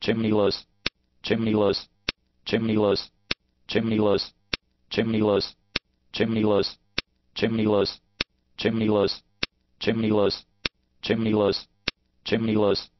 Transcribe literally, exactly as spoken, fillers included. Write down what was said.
chimneyless, chimneyless, chimneyless, chimneyless, chimneyless, chimneyless, chimneyless, chimneyless, chimneyless, chimneyless, chimneyless.